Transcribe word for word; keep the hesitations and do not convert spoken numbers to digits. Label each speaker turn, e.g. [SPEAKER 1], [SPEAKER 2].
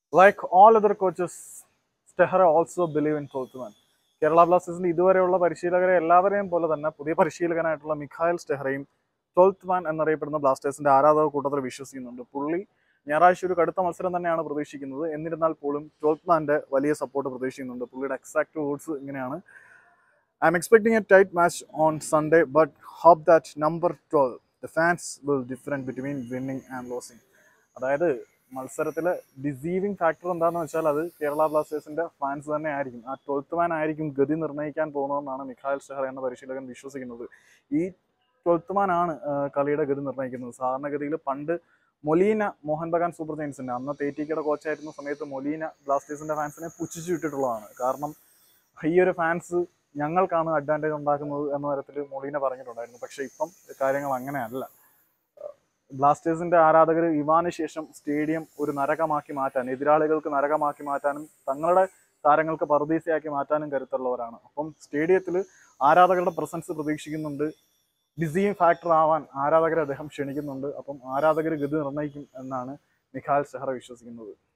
[SPEAKER 1] Like all other coaches, Steher also believe in Toltman. Kerala ബ്ലാസ്റ്റേഴ്സിന്റെ ഇതുവരെയുള്ള പരിശീലകരെ എല്ലാവരെയും പോലെ തന്നെ പുതിയ പരിശീലകനായിട്ടുള്ള മിഖായൽ സ്റ്റെഹറയും ട്വൽത്ത് എന്നറിയപ്പെടുന്ന ബ്ലാസ്റ്റേഴ്സിന്റെ ആരാധക കൂട്ടത്തിൽ വിശ്വസിക്കുന്നുണ്ട്. പുള്ളി ഞായറാഴ്ച ഒരു കടുത്ത മത്സരം തന്നെയാണ് പ്രതീക്ഷിക്കുന്നത്. എന്നിരുന്നാൽ പോലും ട്വൽത്ത് വലിയ സപ്പോർട്ട് പ്രതീക്ഷിക്കുന്നുണ്ട്. പുള്ളിയുടെ എക്സാക്ട് വേർഡ്സ് ഇങ്ങനെയാണ്: I'm expecting a tight match on Sunday, but hope that number twelve, the fans will different between winning and losing. അതായത് മത്സരത്തിൽ ഡിസീവിങ് ഫാക്ടർ എന്താണെന്ന് വെച്ചാൽ അത് കേരള ബ്ലാസ്റ്റേഴ്സിന്റെ ഫാൻസ് തന്നെ ആയിരിക്കും. ആ ട്വൽത്ത് മാൻ ആയിരിക്കും ഗതി നിർണ്ണയിക്കാൻ പോകുന്നതെന്നാണ് മിഖായൽ സ്റ്റെഹർ എന്ന പരിശീലകൻ വിശ്വസിക്കുന്നത്. ഈ ട്വൽത്ത് മാൻ ആണ് കളിയുടെ ഗതി നിർണ്ണയിക്കുന്നത്. സാധാരണഗതിയിൽ പണ്ട് മൊലീന മോഹൻ ബഗാൻ സൂപ്പർ ജയൻസിന്റെ അന്ന് തേറ്റിക്കയുടെ കോച്ചായിരുന്ന സമയത്ത് മൊലീന ബ്ലാസ്റ്റേഴ്സിന്റെ ഫാൻസിനെ പുച്ഛിച്ചു വിട്ടിട്ടുള്ളതാണ്. കാരണം ഈ ഒരു ഫാൻസ് ഞങ്ങൾക്കാണ് അഡ്വാൻറ്റേജ് ഉണ്ടാക്കുന്നത് എന്ന തരത്തിൽ മൊളീന പറഞ്ഞിട്ടുണ്ടായിരുന്നു. പക്ഷെ ഇപ്പം കാര്യങ്ങൾ അങ്ങനെയല്ല. ബ്ലാസ്റ്റേഴ്സിന്റെ ആരാധകർ ഇവാന് ശേഷം സ്റ്റേഡിയം ഒരു നരകമാക്കി മാറ്റാൻ, എതിരാളികൾക്ക് നരകമാക്കി മാറ്റാനും തങ്ങളുടെ താരങ്ങൾക്ക് പറുദീസയാക്കി മാറ്റാനും കരുത്തുള്ളവരാണ്. അപ്പം സ്റ്റേഡിയത്തിൽ ആരാധകരുടെ പ്രസൻസ് പ്രതീക്ഷിക്കുന്നുണ്ട്. ഡിസീവിങ് ഫാക്ടർ ആവാൻ ആരാധകരെ അദ്ദേഹം ക്ഷണിക്കുന്നുണ്ട്. അപ്പം ആരാധകർ ഗതി നിർണ്ണയിക്കും എന്നാണ് മിഖായൽ സ്റ്റെഹർ വിശ്വസിക്കുന്നത്.